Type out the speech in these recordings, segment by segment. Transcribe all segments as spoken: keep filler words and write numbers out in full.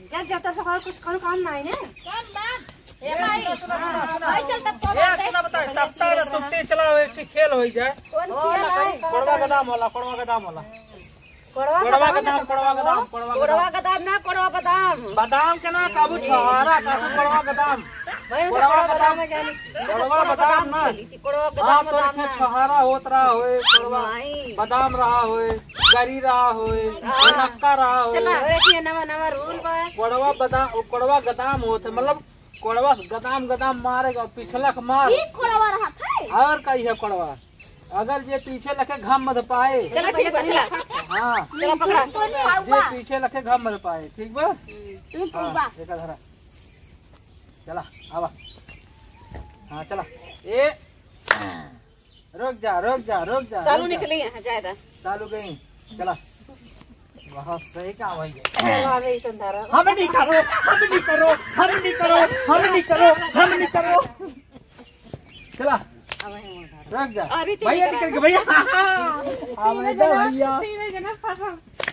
जा जाता सकाळ कुछ करो काम नाही ने काम बात ए भाई भाई चल तब तो ए सुना बता तब तक तुमते चलाओ एक खेल होई जाए कौन खेल है कोड़वा गदाम वाला कोड़वा गदाम वाला कोड़वा कोड़वा गदाम कोड़वा गदाम कोड़वा गदाम ना कोड़वा बादाम बादाम के ना काबू छहारा काबू कोड़वा गदाम कोड़वा गदाम जानी कोड़वा बादाम ना कोड़वा गदाम बादाम ना छहारा होत रहा होए कोड़वा बादाम रहा होए गरी रहा होए नक्का रहा होए चला देखिए नवा नवा रूल बा कोड़वा बादाम कोड़वा गदाम होत मतलब कोड़वा गदाम गदाम मारेगा पिछलक मार ई कोड़वा रहा था और कही है कोड़वा अगर ये पीछे लखे घम मत पाए चला ठीक बा चला हां चला पकड़ा ये पीछे लखे घम मत पाए ठीक बा तू पूबा एक धरा चला आवा हां चला ए रुक जा रुक जा रुक जा सालू निकली है जायदा सालू गई चला बहुत सही काम है चला गई संधारा हम नहीं करो हम नहीं करो हम नहीं करो हम नहीं करो हम नहीं करो चला रुक जा भैया निकल के भैया आवे दो भैया तीन जना फंसा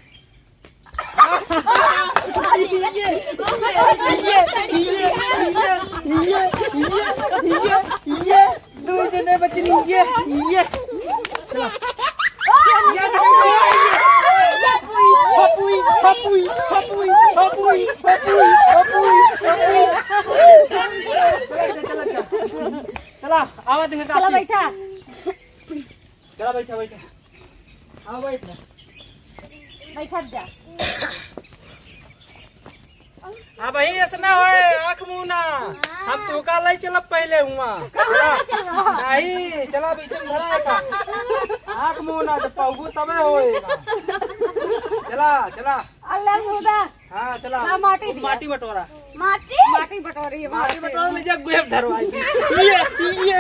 ये ये ये ये ये ये दो जने बचनी ये ये चला हपुई हपुई हपुई हपुई हपुई हपुई चला आवा देख चला बैठा चला बैठा बैठा आओ बैठ बैठा जा अब ही ऐसा होए आँख मुँह ना हम तो का लाई चला पहले हुआ नहीं चला बीच में धरा का आँख मुँह ना जब पाऊँ तबे होएगा चला चला अल्लाह मुदा हाँ चला ना माटी दिया माटी बटोरा माटी माटी बटोरी है माटी बटोरा ले जब गुहेब धरवाई ये ये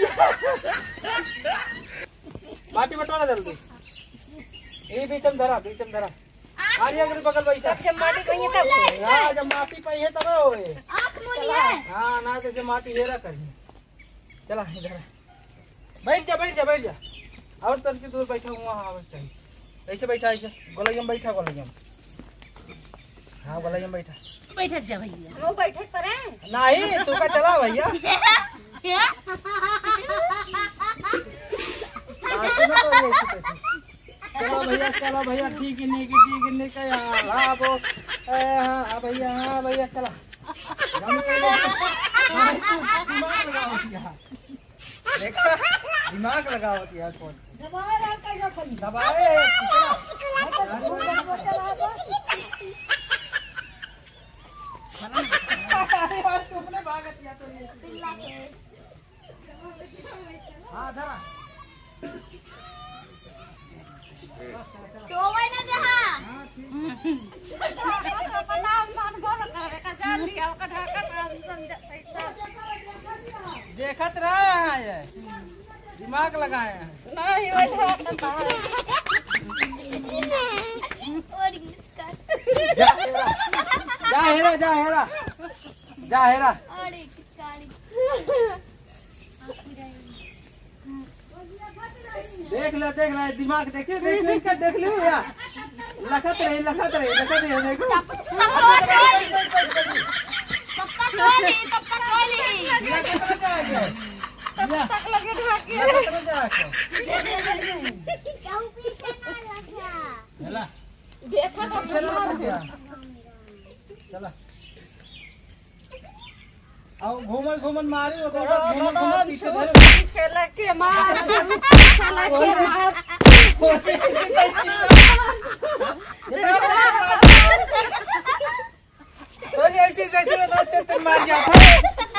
माटी बटोरा जल्दी ये बीच में धरा बीच में धरा आरी अगर बगल बैठा जब माटी पई तब हां जब माटी पई है तब होए आंख मुनी है हां ना तो जब माटी हेरा कर चला इधर बैठ जा बैठ जा बैठ जा और तन की दूर बैठा हुआ हां बैठा ऐसे बैठा ऐसे गोलैयम बैठा गोलैयम हां गोलैयम बैठा बैठ जा भैया वो बैठे पर है नहीं तू का चला भैया चलो भैया चलो भैया ठीक है नहीं ठीक है नहीं क्या हाँ वो हाँ भैया हाँ भैया चला दिमाग लगाओ देखा दिमाग लगाओ यार कौन दबाए हाँ धरा तो वही ना जहाँ बादाम मान बोल कर का जान लिया का ढाका देखत रहे हैं ये दिमाग लगाए हैं नहीं वैसा पता जा हेरा जा हेरा जा हेरा देख ले देख ले दिमाग देखिए देख ले क्या देख लो यार लखत रहे लखत रहे लखत रहे देखो तब तक लगे ढाके चला देखा तो चला आओ घूमन घूमन मारी हो तो घूमन घूमन पीछे धरे पीछे लगे मार पीछे लगे मार तो ऐसे जैसे में तो तेरे मार गया था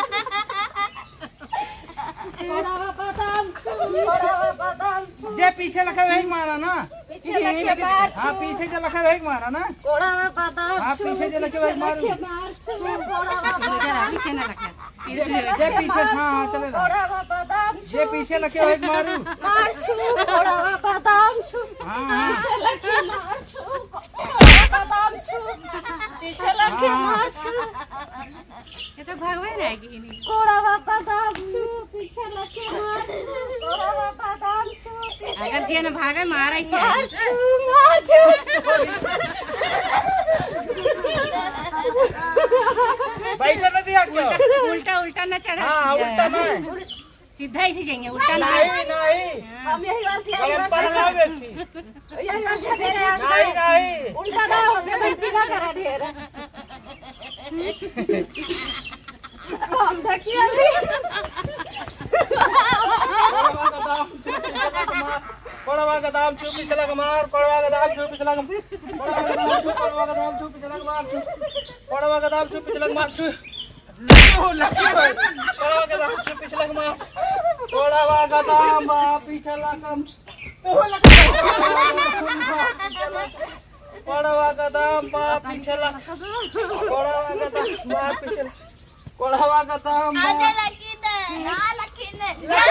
कोड़वा बादाम कोड़वा बादाम जे पीछे लखा वही मारा ना पीछे लगे मार हाँ पीछे जो लखा वही मारा ना कोड़वा बादाम हाँ पीछे जो लखे वही मारू कोड़वा बादाम पीछे न लगा जे पीछे हाँ हाँ चलेगा कोड़वा बादाम जे पीछे लखे वही मारू मार छू कोड़वा बादाम छू हाँ हाँ पीछे लगे मार छू कोड़वा बादाम छू पीछे लगे मार छू ये तो भगवान है कि नहीं कोड़वा बादाम छू पीछे लगे मार छू कोड़वा बादाम छू अगर जे न भागे मारै छै मार छू मार छू न चढ़ा हाँ उल्टा नहीं सीधा ही जाएंगे उल्टा नहीं नहीं हम यही बात किया गलम पर लगा बैठी यही बात किया दे रहे हैं नहीं नहीं उल्टा ना हो गया बच्ची ना करा ढेर हम धकिया भी कोड़वा का दाम चुप पिछला कमार कोड़वा का दाम चुप पिछला कम कोड़वा का दाम चुप पिछला कमार कोड़वा का दाम चुप पिछला कमार लकी हो लकी हो कोड़वा का दाम चुप पिछला कमार कोड़वा का दाम पिछला कम तो लकी कोड़वा का दाम पिछला कोड़वा का दाम पिछला कोड़वा का दाम आजा लकी ने हां लकी ने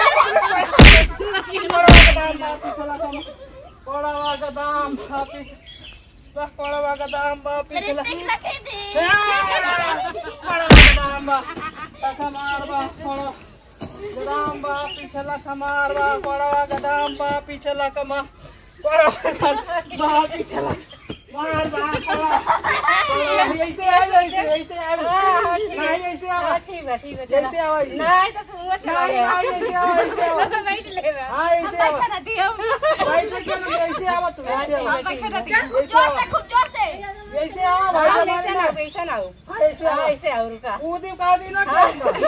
कोड़वा का दाम पिछला कम कोड़वा का दाम पिछला कोड़वा का दाम पिछला लकी दे कोड़वा का दाम कमार बा कोड़वा दाम बा पिछला कमार बा कोड़वा का दाम बा पिछला कमा कोड़वा का बा पिछला मार बा ऐसे आ ऐसे ऐसे आ नहीं ऐसे आ ठीक है ठीक है जैसे आ नहीं तो तुम वो चला नहीं नहीं ऐसे आ ऐसे आ बैठ ले हां ऐसे आ बैठा दी हम भाई से क्यों ऐसे आवा तू ऐसे आवा बैठा दी जोर से खूब जोर से ऐसे आवा भाई ऐसे ना ऐसे ना ऐसे आवा ऐसे आओ रुका कूदी का दी ना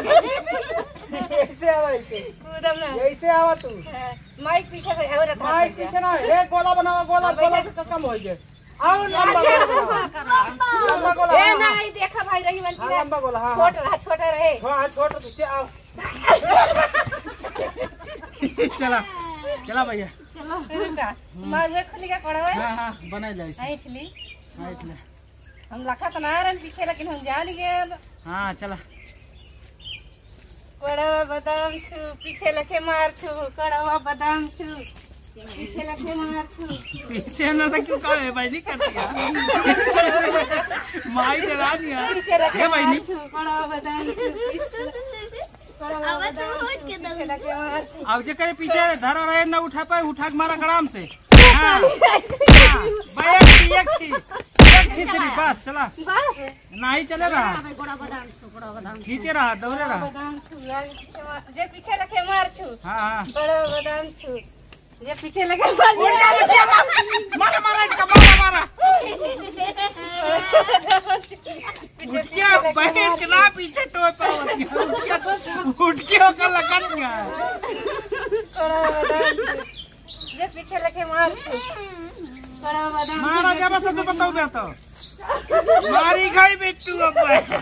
ऐसे आवा ऐसे कूदम ना ऐसे आवा तू माइक पीछे से और था माइक पीछे ना एक गोला बनावा गोला गोला से कम हो जाए आओ लंबा गोला लंबा गोला ए नहीं देखा भाई रही बंची हां लंबा गोला हां छोटा रहा छोटा रहे हां छोटा पीछे आओ चला चला भैया चलो रुका माजे खुली का पड़ा है हां हां बना जाए ऐठ ली ऐठ ले हम लखा तो ना रन पीछे लेकिन हम जान गए हां चला कड़वा बादाम छू पीछे लखे मार छू कड़वा बादाम छू पीछे लखे मार छू पीछे ना तो क्यों कहे भाई नहीं करती माई डरा दिया पीछे लखे ये भाई मार नहीं छू कड़वा बादाम छू कड़वा अब तो बादाम उठ के छू पीछे लखे मार छू अब जे करे पीछे धरा रहे ना उठा पाए उठा के मारा गराम से हां भाई एक थी एक थी एक थी तेरी बस चला बस नहीं चले रहा गोड़ा बादाम छू गोड़ा बादाम खींचे रहा दौड़े रहा बादाम छू यार पीछे मार जे पीछे लखे मार छू हां हां कड़वा बादाम छू जे पीछे लगे मार मारा मारा इसका मारा मारा उठ के बैठ के ना पीछे टोए पर उठ के होकर लगा दिया कड़वा बादाम छू जे पीछे लगे मार छू कड़वा बादाम मारा जब से तो बताओ बे तो मारी गई बेटू अब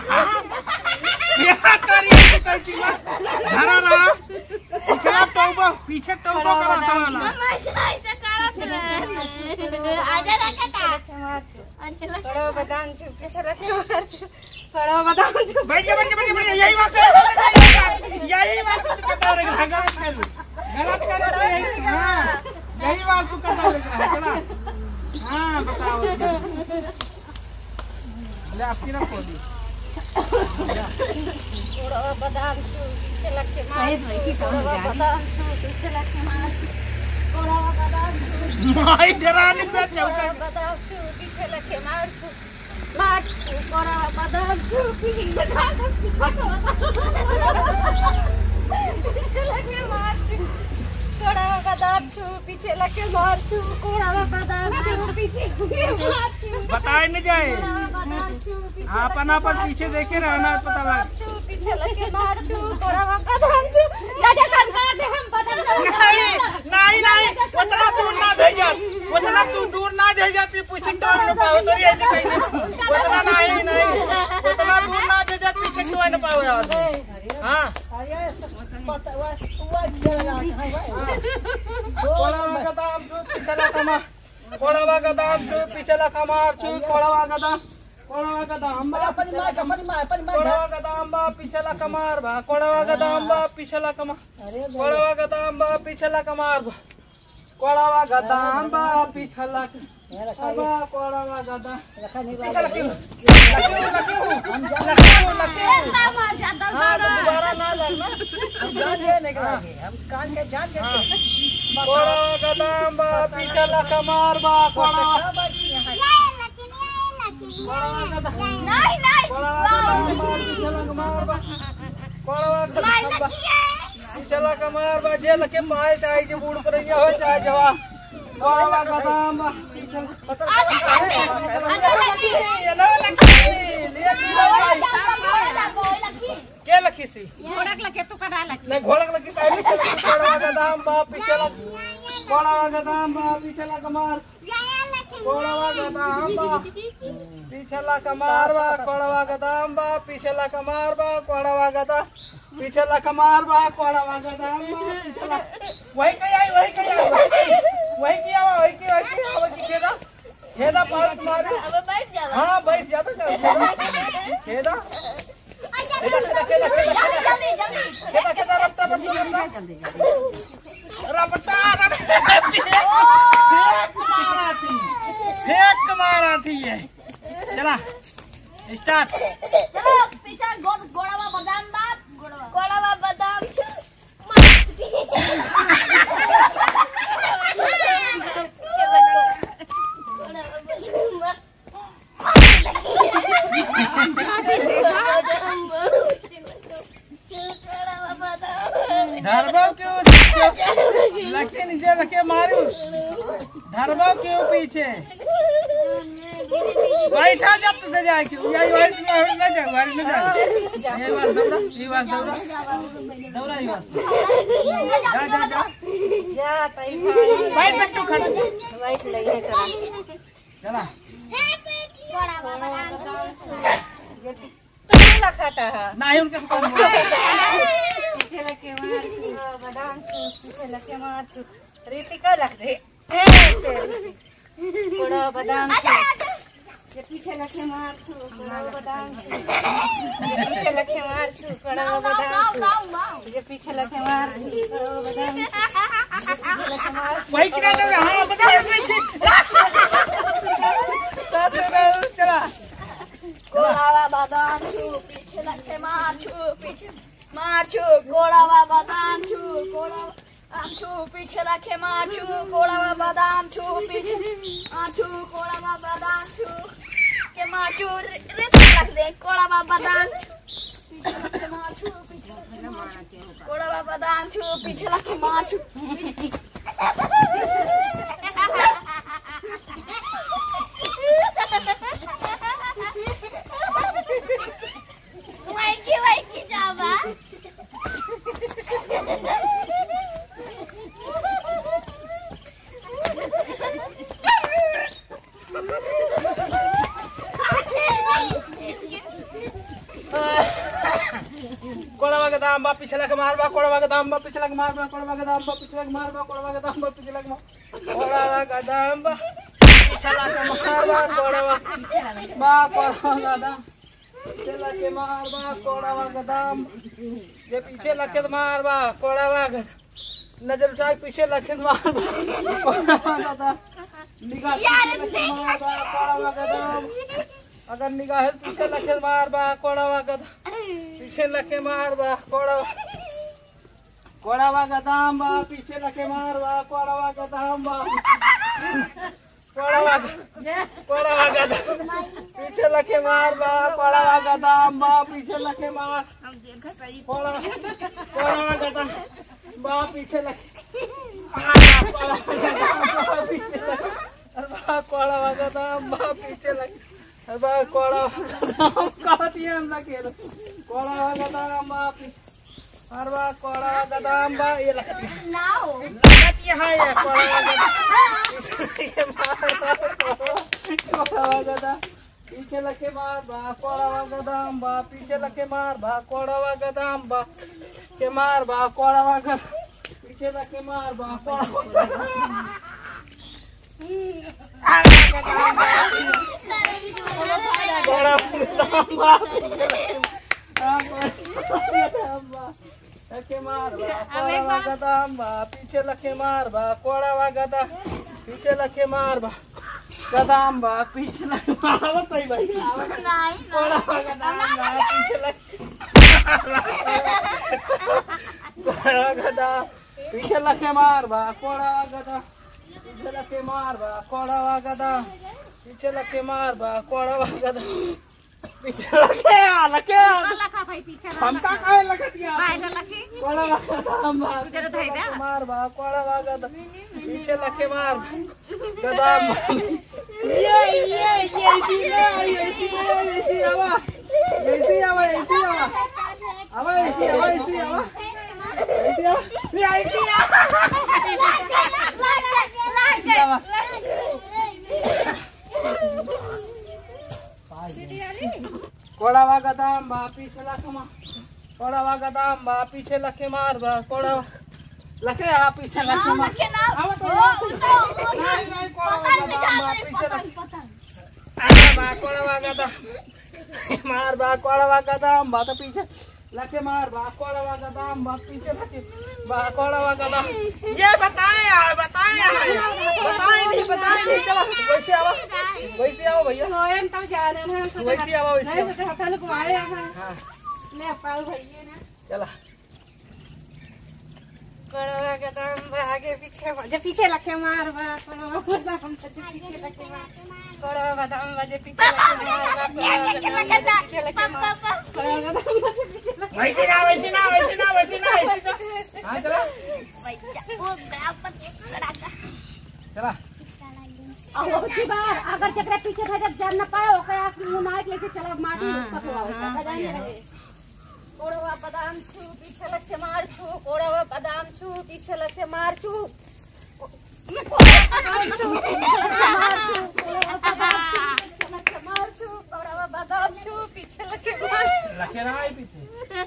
यहाँ करी ऐसे कैसी मार धरा रहा पिछला टोबो पीछे टोबो करा था वाला मम्मा ऐसे करत रहे आजा लकटा मार छू कड़वा बादाम छू पीछे लगे मार छू कड़वा बादाम छू बैठ जा बैठ जा बैठ जा यही बात कर यही बात तू बता रहे गलत कर गलत कर रहे यही हां यही बात तू बता रहे है चला हां बताओ ले आपकी ना खोली गोड़ा बादाम छू पीछे लगे मार गोड़ा बादाम छू पीछे लगे मार गोड़ा बादाम छू माई डराने पे चौका बादाम छू पीछे लगे मार छू मार छू गोड़ा बादाम छू पीछे लगे पीछे लगे मार छू गोड़ा बादाम छू पीछे लगे मार छू गोड़ा बादाम छू पीछे लगे मार छू बताए नहीं जाए बादाम छू पीछे अपन अपन पीछे देखे रहना पता लग छू पीछे लगे मार छू गोड़ा बादाम छू राजा सरकार दे हम बादाम नहीं नहीं नहीं उतना दूर ना दे जा उतना तू दूर ना दे जाती पीछे टोए न पाओ तो ये कैसे उतना नहीं नहीं उतना दूर ना दे जा पीछे टोए न पाओ यार हां अरे पता हुआ हुआ जरा है कोड़वा का दाम छू पिछला कमा कोड़वा का दाम छू पिछला कमार छू कोड़वा का दाम कोड़वा का दाम अपनी मां अपनी मां अपनी मां कोड़वा का दाम बा पिछला कमार बा कोड़वा का दाम बा पिछला कमा अरे कोड़वा का दाम बा पिछला कमार बा कोड़वा का दाम बा पिछला बा कोड़वा का दाम रखा नहीं पिछला क्यों हम हाँ तो दोबारा ना लगना जान के निकलेंगे हम कान के जान के कोड़वा का दाम बा पिछला कमार बा कोड़वा नहीं नहीं कोड़वा का दाम बा पिछला कमार बा कोड़वा गदाम बा पिछला कमार बा जे लके माय चाहे जे बूढ़ पर हो चाहे जवा कोड़वा गदाम बा के लखी सी घोड़क लगे तू करा लगे नहीं घोड़क लखी काहे पिछला कोड़वा गदाम बा पिछला कोड़वा गदाम बा पिछला कमार कोड़वा गदाम बा पिछला कमार बा कोड़वा गदाम बा पिछला कमार बा कोड़वा गदा पिछला कमार बा कोड़वा गदाम बा वही कहीं आई वही कहीं आई वही की आवा वही की वही की आवा की खेदा खेदा पार मारे अब बैठ जा हां बैठ जा तो खेदा खेदा खेदा खेदा जल्दी जल्दी खेदा खेदा रफ्ता रफ्ता जल्दी जल्दी रफ्ता फेंक मारा थी फेंक मारा थी ये चला स्टार्ट चलो पीछे गोड़वा बादाम बाप गोड़वा गोड़वा बादाम धरबाव क्यों लके नीचे लके मारू धरबाव क्यों पीछे बैठा जब तो जाए क्यों यही वाइस में ना जाए वाइस में जाए ये बात दौड़ा ये बात दौड़ा दौड़ा ये बात जा जा जा जा तई भाई बैठ बैठ तू खड़ा बैठ लगे चला चला गोड़वा बादाम तू लखटा है नहीं उनके तो कौन पीछे लगे मार बादाम पीछे लगे मार रीति का रख दे कोड़ा बादाम ये पीछे लगे मार कोड़ा बादाम ये पीछे लगे मार कोड़ा बादाम ये पीछे लगे मार कोड़ा बादाम लगे मार वही किरा ले हां बता चला गोड़वा बादाम छू पीछे लगे मार छू पीछे मार छू गोड़वा बादाम छू गोड़वा छू पीछे लगे मार छू गोड़वा बादाम छू पीछे मार छू गोड़वा बादाम छू के मार छू रे रख दे गोड़वा बादाम पीछे लगे मार छू पीछे गोड़वा बादाम छू पीछे लगे मार छू Wakey, wakey, Java. कोड़वा के दाम बा पिछला के मार बा कोड़वा के दाम बा पिछला के मार बा कोड़वा के दाम बा पिछला के मार बा कोड़वा के दाम बा पिछला के मार कोड़वा के दाम बा पिछला के मार बा कोड़वा बा कोड़वा के दाम पिछला के मार बा कोड़वा के दाम ये पीछे लखे मार बा कोड़वा के नजर उठा पीछे लखे मार बा कोड़वा के दाम निगाह पीछे मार बा कोड़वा के दाम अगर निगाह पीछे लखे मार बा कोड़वा के पीछे लखे मार बा कोड़वा कोड़वा का दाम बा पीछे लखे मार बा कोड़वा का दाम बा कोड़वा कोड़वा का पीछे लखे मार बा कोड़वा का दाम बा पीछे लखे मार कोड़वा कोड़वा का दाम बा पीछे लखे कोड़वा का दाम बा पीछे लखे बा कोड़वा कहती है हम लगे कोड़वा का दाम बा अरवा कोड़वा का दाम बा ये लगती है Now. लगती है ये कोड़वा का ये मार बा कोड़वा का दाम पीछे लगे मार बा कोड़वा का दाम बा पीछे लगे मार बा कोड़वा का दाम बा के मार बा कोड़वा का पीछे लगे मार बा कोड़वा लखे मार बा कोड़वा गदाम बा पीछे लखे मार बा कोड़वा गदा पीछे लखे मार बा गदाम बा पीछे लखे मार भाई भाई कोड़वा गदाम बा पीछे लखे कोड़वा गदा पीछे लखे मार बा कोड़वा गदा पीछे लखे मार बा कोड़वा गदा पीछे लखे मार बा कोड़वा गदा पीछे लगे आ लगे आ लखा भाई पीछे हम का काहे लगे दिया भाई ना लखी कोड़ा गदाम बा जरा धई दे मार बा कोड़ा बा गदा पीछे लगे मार गदाम ये ये ये इसी में इसी में इसी आवा इसी आवा इसी आवा आवा इसी आवा इसी आवा इसी आवा ले इसी आवा कोड़ावा गदाम बा पीछे लखे मार कोड़ावा गदाम बा पीछे लखे मार बा कोड़ा लखे आ पीछे लखे मार आवा तो नहीं नहीं कोड़ावा गदाम बा पीछे लखे बा कोड़ावा गदाम मार बा कोड़ावा गदाम बा तो पीछे लखे मार बा कोड़ावा गदाम बा पीछे लखे बा कोड़ावा गदाम ये बताए यार बताए यार बताए नहीं बताए नहीं चलो वैसे आओ वैसे आओ भैया नोयन तो जाने ना वैसे आओ वैसे नहीं तो हथन को आए हां हां ले पाल भैया ना चला कोड़ा गदाम आगे पीछे जे पीछे लखे मार बा कोड़ा हम तो पीछे लखे मार कोड़ा गदाम बजे पीछे लखे मार बा पीछे लखे मार कोड़ा गदाम बजे पीछे लखे वैसे ना वैसे ना वैसे ना वैसे ना वैसे हां चला चला अब की बार अगर जकरा पीछे भेजब जान न पाओ कया मुंह मार के लेके चला माटी पकवाओ खजाने रहे कोड़वा बादाम छू पीछे लखे मार छू कोड़वा बादाम छू पीछे लखे मार छू बादाम छू मार छू कोड़वा बादाम छू पीछे लखे मार लखे ना है पीछे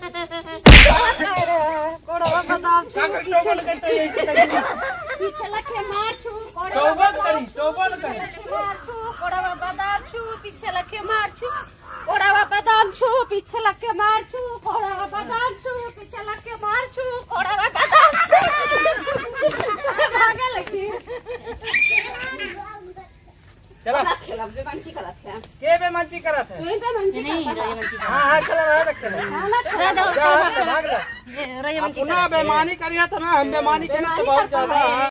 कोड़वा बादाम छू पीछे पीछे लखे मार छू टोबल करी टोबल करी मार छू कोड़वा बादाम छू पीछे लखे मार छू कोड़वा बादाम छू पीछे लखे मार छू कोड़वा बादाम छू पीछे लखे मार छू कोड़वा बादाम छू भागे लगी चला चला बे मंची का लखे के बे मंची करत है नहीं बे मंची नहीं रे मंची हां हां चला रहा रख भाग ले रे पुनः बेमानी करिया था ना हम बेमानी करी तो बहुत ज्यादा